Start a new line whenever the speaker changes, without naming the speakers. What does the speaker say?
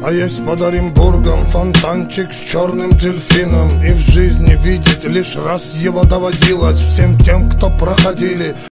А есть под Оренбургом фонтанчик с черным дельфином, и в жизни видеть лишь раз его доводилось всем тем, кто проходили